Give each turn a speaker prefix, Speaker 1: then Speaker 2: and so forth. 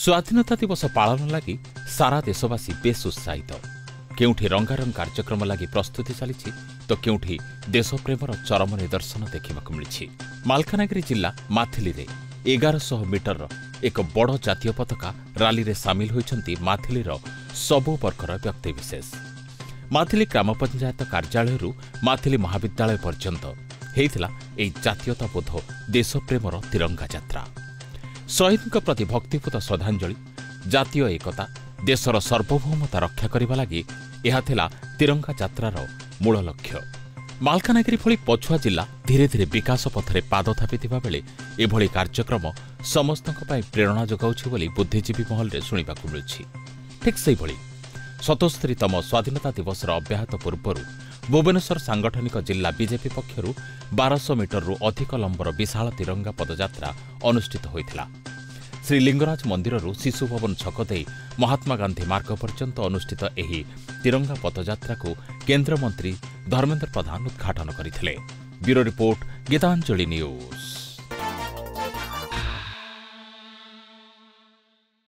Speaker 1: स्वाधीनता दिवस पालन लगी सारा देशवासी बेस उत्साहित। केउठी रंगारंग कार्यक्रम लगी प्रस्तुति चली तो केउठी देशप्रेमर चरम निदर्शन देखा मिली। मालकानगिरी जिला माथिली रे 1100 मीटर एक बड़ जातीय पताका राली रे सामिल होइछंती माथिलीर सबु वर्गर व्यक्तिविशेष। माथिली ग्राम पंचायत कार्यालय माथिली महाविद्यालय पर्यंत हेइथिला एई जातीयताबोध देशप्रेमर तिरंगा यात्रा। शहीद प्रति भक्तिपूत श्रद्धांजलि, जातीय एकता, देशर सार्वभौमता रक्षा करने लगी यह थिला तिरंगा यात्रार मूल लक्ष्य। मालकानगिरी भली पछुआ जिला धीरे धीरे विकास पथरे पाद थापिथिबा बेले एभली कार्यक्रम समस्तक पई प्रेरणा जोगाउछि बोली बुद्धिजीवी महल रे सुनिबाकु मिलुछि। ठीक सेहि भली 77तम स्वाधीनता दिवसर अव्याहत पूर्व भुवनेश्वर सांगठनिक जिला बीजेपी पक्षर 1200 मीटर अधिक लंबर विशाल तिरंगा पदयात्रा अनुष्ठित होइथिला। श्री लिंगराज मंदिर शिशु भवन छक दे महात्मा गांधी मार्ग पर्यंत अनुष्ठित एही तिरंगा पदयात्रा को केंद्र मंत्री धर्मेंद्र प्रधान उद्घाटन करथिले। Bureau report, Gitanjali news.